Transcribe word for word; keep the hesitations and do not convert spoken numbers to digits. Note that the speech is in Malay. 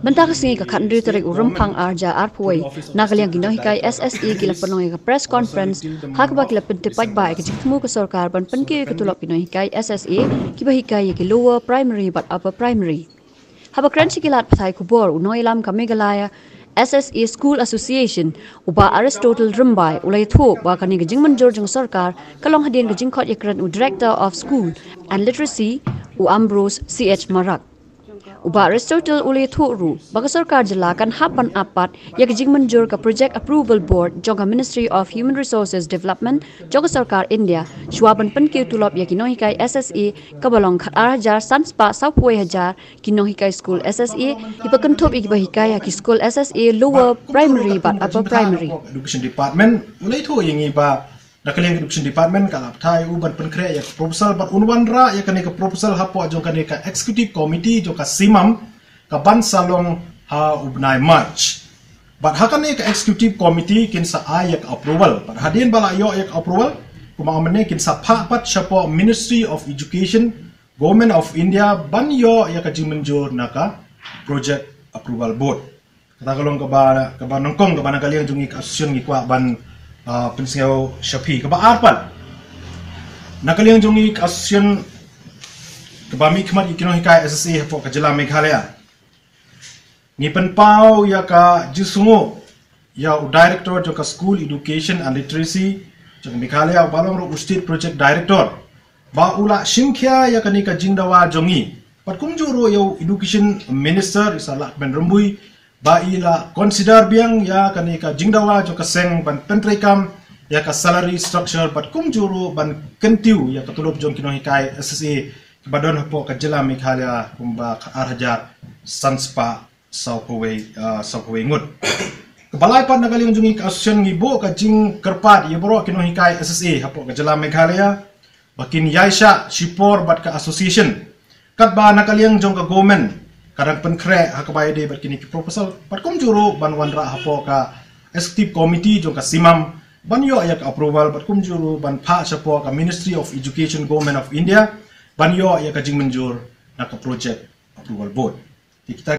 Benta kesingi ka khandri tarik urum phang arja arphoi nagalyang gino hikai S S E gila panong ka press conference hakba gila pentepaj ba ka jikmu ka sarkar ban panki ka tulok gino hikai S S E kiba hikai ki lower primary but upper primary haba kranchi gilat pathai kubor unoilam ka megalaya S S E School Association uba Aristotle Rumbai ulai thu ba kani ka jingman jor jang sarkar kalong hadien ka jingkhot yakran u director of school and literacy u Ambrose C H Marak Uba Aristotle uli thuru baka sarkar jala kan hapan apat yak jingman jur ka project approval board jonga Ministry of Human Resources Development jonga sarkar India shwaban pan ki tulop yak ino hikai S S E kabalong khat hajar sanspa sapwe hajar kino hikai school S S E ipakan thop ik hikai yak school S S E lower primary but upper primary education department ulai thu yangi ba Nakaliang Education Department kalap thai uban penkre ya proposal bat unwan ra ya kane ka proposal hapo jong kane ka executive committee jo ka simam ka ban salong ha ubnai march bat hakane ka executive committee kin sa ayak approval bat hadin bala yo ayak approval kuma amne kin sa pha pat chapo Ministry of Education Government of India ban yo ya ka jimenjur naka project approval board kata kalong ka ba ka ba nongkong ka ba nakaliang jong ik association gi kwa ban Uh, pensiau Syafi keba arpan nakaliang jongi association keba mikmat ikino hikai S S E hapo kajela Meghalaya ni penpau ya ka jisungo ya u director jo ka school education and literacy jo Meghalaya balong ro state project director ba ula shingkhya ya kani ka jingdawa jongi patkum juro yo education minister isala ben rembui ba ila consider biang ya kani ka jingdawa jo ka seng ban pentrekam ya ka salary structure bat kum juru ban kentiu ya ka tulop jong kino hikai S S E badon hapo ka jela Meghalaya kumba ka arhajar sanspa saukowe uh, saukowe ngut kebalai pat nagaling jongi ka association ngibo ka jing kerpat ya bro kino hikai S S E hapo ka jela Meghalaya bakin yaisha shipor bat ka association kat ba nagaling jong ka government kadang penkre hakabai de berkini ki proposal patkum juru ban wanra hapo ka executive committee jong ka simam ban yo ayak approval patkum juru ban pha chapo ka Ministry of Education Government of India ban yo ayak ka jingmenjur na ka project approval board kita